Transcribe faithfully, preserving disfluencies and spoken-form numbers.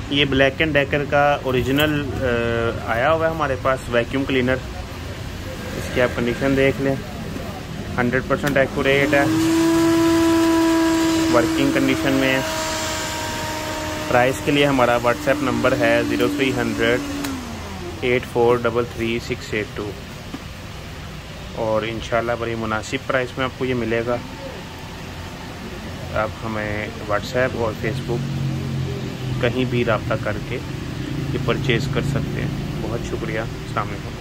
ये Black and Decker का original आया हुआ है हमारे पास वैक्यूम क्लीनर। इसकी आप कंडीशन देख लें, हंड्रेड परसेंट एक्यूरेट है, वर्किंग कंडीशन में है। प्राइस के लिए हमारा व्हाट्सएप नंबर है zero three hundred eight four double three six eight two और इंशाल्लाह बड़ी मुनासिब प्राइस में आपको ये मिलेगा। आप हमें व्हाट्सएप और फेसबुक कहीं भी रब्ता करके ये परचेज़ कर सकते हैं। बहुत शुक्रिया। अस्सलाम वालेकुम।